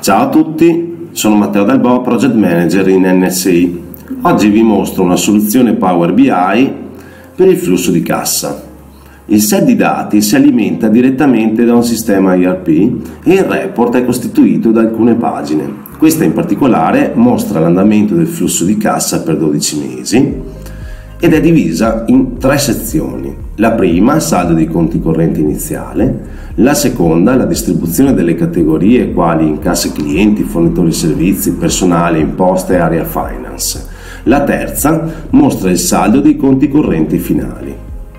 Ciao a tutti, sono Matteo Del Bo, Project Manager in NSI. Oggi vi mostro una soluzione Power BI per il flusso di cassa. Il set di dati si alimenta direttamente da un sistema ERP e il report è costituito da alcune pagine. Questa in particolare mostra l'andamento del flusso di cassa per 12 mesi ed è divisa in 3 sezioni. La prima, saldo dei conti correnti iniziale; la seconda, la distribuzione delle categorie quali incassi clienti, fornitori servizi, personale, imposte e area finance; la terza mostra il saldo dei conti correnti finali.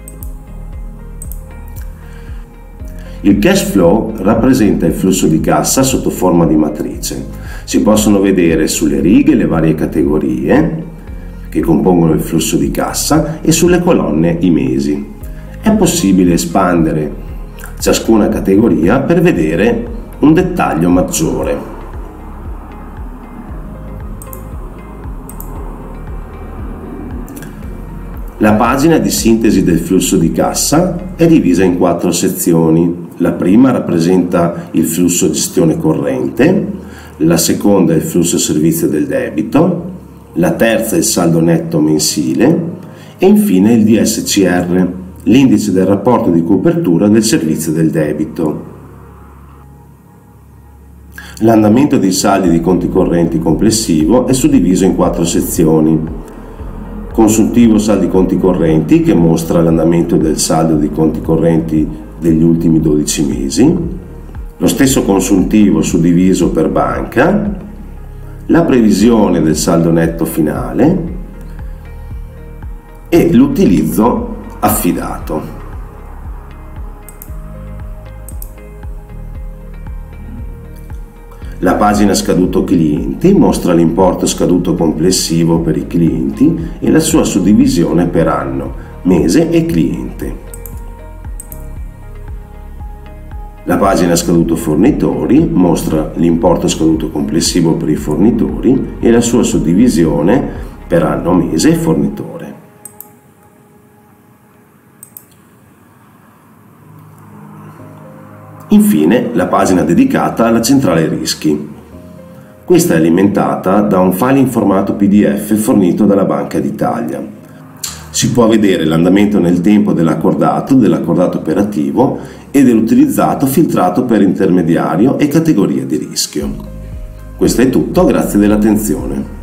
Il cash flow rappresenta il flusso di cassa sotto forma di matrice. Si possono vedere sulle righe le varie categorie che compongono il flusso di cassa e sulle colonne i mesi. È possibile espandere ciascuna categoria per vedere un dettaglio maggiore. La pagina di sintesi del flusso di cassa è divisa in 4 sezioni. La prima rappresenta il flusso gestione corrente, la seconda è il flusso servizio del debito, la terza è il saldo netto mensile e infine il DSCR, l'indice del rapporto di copertura del servizio del debito. L'andamento dei saldi di conti correnti complessivo è suddiviso in 4 sezioni. Consuntivo saldi conti correnti, che mostra l'andamento del saldo di conti correnti degli ultimi 12 mesi, lo stesso consuntivo suddiviso per banca, la previsione del saldo netto finale e l'utilizzo affidato. La pagina scaduto clienti mostra l'importo scaduto complessivo per i clienti e la sua suddivisione per anno, mese e cliente. La pagina scaduto fornitori mostra l'importo scaduto complessivo per i fornitori e la sua suddivisione per anno, mese e fornitore. Infine, la pagina dedicata alla centrale rischi. Questa è alimentata da un file in formato PDF fornito dalla Banca d'Italia. Si può vedere l'andamento nel tempo dell'accordato operativo e dell'utilizzato filtrato per intermediario e categoria di rischio. Questo è tutto, grazie dell'attenzione.